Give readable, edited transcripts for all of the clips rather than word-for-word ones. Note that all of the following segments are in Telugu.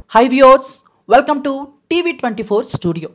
High viewers, welcome to TV24 studio.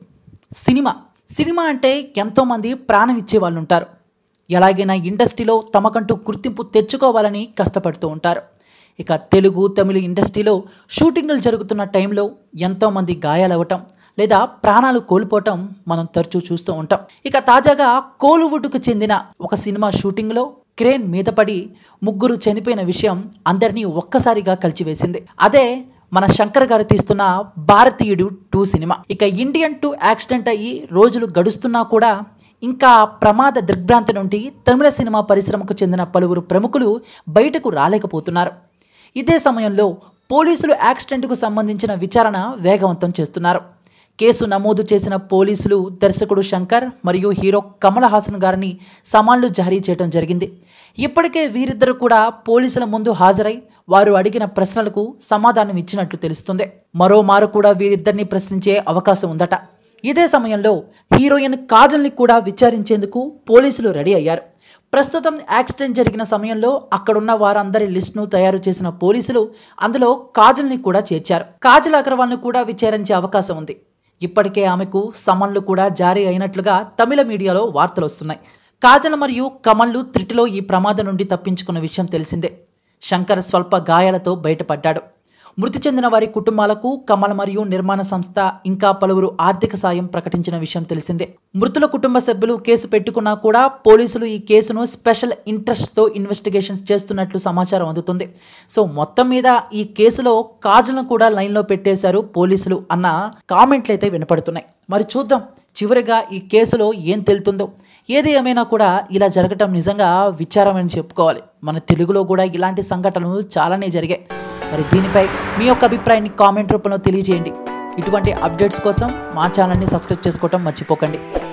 Cinema అంటే ఎంతోమంది ప్రాణం ఇచ్చే వాళ్ళు ఉంటారు. ఎలాగైనా ఇండస్ట్రీలో తమకంటూ గుర్తింపు తెచ్చుకోవాలని కష్టపడుతూ ఉంటారు. ఇక తెలుగు, తమిళ ఇండస్ట్రీలో షూటింగ్లు జరుగుతున్న టైంలో ఎంతోమంది గాయాలవ్వటం లేదా ప్రాణాలు కోల్పోవటం మనం తరచూ చూస్తూ ఉంటాం. ఇక తాజాగా కోలీవుడ్కు చెందిన ఒక సినిమా షూటింగ్లో క్రేన్ మీద పడి ముగ్గురు చనిపోయిన విషయం అందరినీ ఒక్కసారిగా కలిచివేసింది. అదే మన శంకర్ గారు తీస్తున్న భారతీయుడు 2 సినిమా. ఇక ఇండియన్ 2 యాక్సిడెంట్ అయ్యి రోజులు గడుస్తున్నా కూడా ఇంకా ప్రమాద దిగ్భ్రాంతి నుండి తమిళ సినిమా పరిశ్రమకు చెందిన పలువురు ప్రముఖులు బయటకు రాలేకపోతున్నారు. ఇదే సమయంలో పోలీసులు యాక్సిడెంట్కు సంబంధించిన విచారణ వేగవంతం చేస్తున్నారు. కేసు నమోదు చేసిన పోలీసులు దర్శకుడు శంకర్ మరియు హీరో కమల్ హాసన్ గారిని సమన్లు జారీ చేయడం జరిగింది. ఇప్పటికే వీరిద్దరు కూడా పోలీసుల ముందు హాజరై వారు అడిగిన ప్రశ్నలకు సమాధానం ఇచ్చినట్లు తెలుస్తుంది. మరోమారు కూడా వీరిద్దరిని ప్రశ్నించే అవకాశం ఉందట. ఇదే సమయంలో హీరోయిన్ కాజల్ని కూడా విచారించేందుకు పోలీసులు రెడీ అయ్యారు. ప్రస్తుతం యాక్సిడెంట్ జరిగిన సమయంలో అక్కడున్న వారందరి లిస్టును తయారు చేసిన పోలీసులు అందులో కాజల్ని కూడా చేర్చారు. కాజల్ అగర్వాల్ను కూడా విచారించే అవకాశం ఉంది. ఇప్పటికే ఆమెకు సమన్లు కూడా జారీ అయినట్లుగా తమిళ మీడియాలో వార్తలు వస్తున్నాయి. కాజల్ మరియు కమల్లు త్రిటిలో ఈ ప్రమాదం నుండి తప్పించుకున్న విషయం తెలిసిందే. శంకర్ స్వల్ప గాయాలతో బయటపడ్డాడు. మృతి చెందిన వారి కుటుంబాలకు కమల్ మరియు నిర్మాణ సంస్థ ఇంకా పలువురు ఆర్థిక సాయం ప్రకటించిన విషయం తెలిసిందే. మృతుల కుటుంబ సభ్యులు కేసు పెట్టుకున్నా కూడా పోలీసులు ఈ కేసును స్పెషల్ ఇంట్రెస్ట్తో ఇన్వెస్టిగేషన్స్ చేస్తున్నట్లు సమాచారం అందుతుంది. సో మొత్తం మీద ఈ కేసులో కాజల్ను కూడా లైన్లో పెట్టేశారు పోలీసులు అన్న కామెంట్లు అయితే వినపడుతున్నాయి. మరి చూద్దాం చివరిగా ఈ కేసులో ఏం తెలుతుందో. ఏది ఏమైనా కూడా ఇలా జరగటం నిజంగా విచారమని చెప్పుకోవాలి. మన తెలుగులో కూడా ఇలాంటి సంఘటనలు చాలానే జరిగాయి. మరి దీనిపై మీ యొక్క అభిప్రాయాన్ని కామెంట్ రూపంలో తెలియజేయండి. ఇటువంటి అప్డేట్స్ కోసం మా ఛానల్ని సబ్స్క్రైబ్ చేసుకోవడం మర్చిపోకండి.